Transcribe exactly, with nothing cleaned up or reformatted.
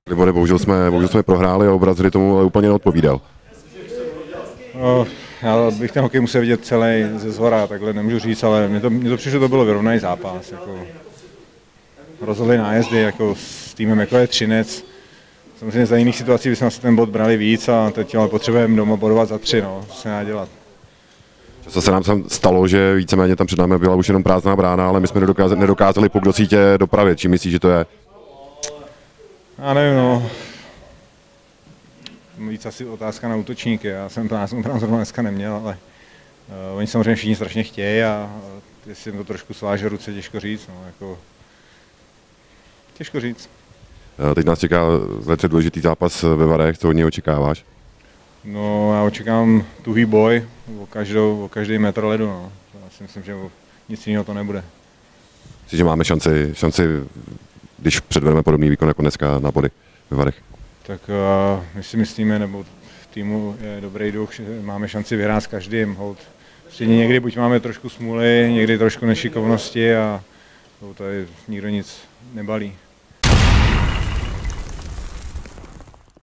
Libore, bohužel jsme, bohužel jsme prohráli a obraz hry tomu ale úplně neodpovídal. No, já bych ten hokej musel vidět celý ze zhora, takhle nemůžu říct, ale mně to, mně to přišlo, že to bylo vyrovnaný zápas. Jako, rozhodli nájezdy jako s týmem, jako je Třinec. Samozřejmě za jiných situací bychom asi ten bod brali víc a teď ale potřebujeme doma bodovat za tři, no, co se dá dělat. Často se nám tam stalo, že víceméně tam před námi byla už jenom prázdná brána, ale my jsme nedokázali, nedokázali puk do sítě dopravit. Čím myslíš, že to je? Já nevím, no. Víc asi otázka na útočníky. Já jsem plán zrovna dneska neměl, ale uh, oni samozřejmě všichni strašně chtějí a uh, jestli jim to trošku sváže ruce, těžko říct. No, jako, těžko říct. Teď nás čeká velice důležitý zápas ve Varech, co od něj očekáváš? No, já očekávám tuhý boj o, každou, o každý metr ledu. No. Já si myslím, že nic jiného to nebude. Myslím, že máme šanci, šanci, když předvedeme podobný výkon jako dneska na body ve Varech. Tak uh, my si myslíme, nebo v týmu je dobrý duch, že máme šanci vyhrát s každým. Hold. Stejně někdy buď máme trošku smůly, někdy trošku nešikovnosti a tady nikdo nic nebalí.